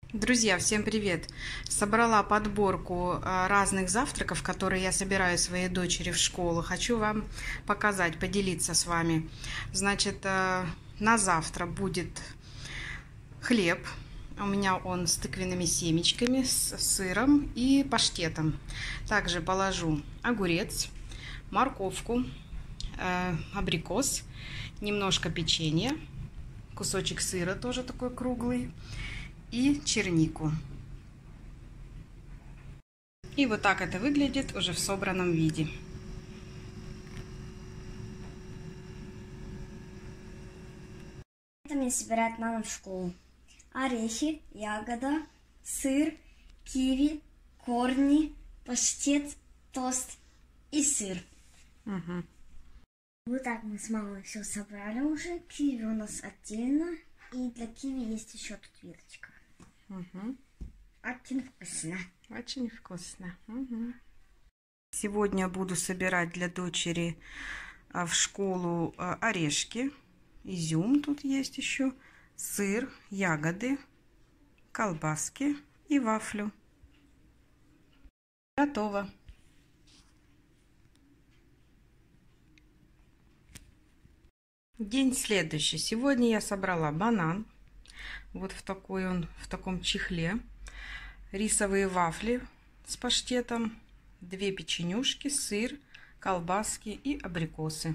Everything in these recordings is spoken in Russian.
Друзья, всем привет! Собрала подборку разных завтраков, которые я собираю своей дочери в школу. Хочу вам показать, поделиться с вами. Значит, на завтра будет хлеб. У меня он с тыквенными семечками, с сыром и паштетом. Также положу огурец, морковку, абрикос, немножко печенья, кусочек сыра тоже такой круглый и чернику. И вот так это выглядит уже в собранном виде. Это мне собирает мама в школу. Орехи, ягода, сыр, киви, корни, паштет, тост и сыр. Угу. Вот так мы с мамой все собрали уже. Киви у нас отдельно. И для киви есть еще тут веточка. Угу. Очень вкусно. Очень вкусно. Угу. Сегодня буду собирать для дочери в школу орешки, изюм тут есть еще, сыр, ягоды, колбаски и вафлю. Готово. День следующий. Сегодня я собрала банан. Вот в таком чехле. Рисовые вафли с паштетом. 2 печенюшки, сыр, колбаски и абрикосы.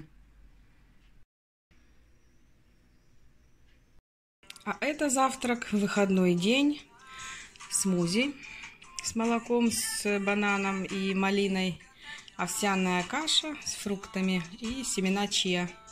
А это завтрак, выходной день. Смузи с молоком, с бананом и малиной. Овсяная каша с фруктами и семена чиа.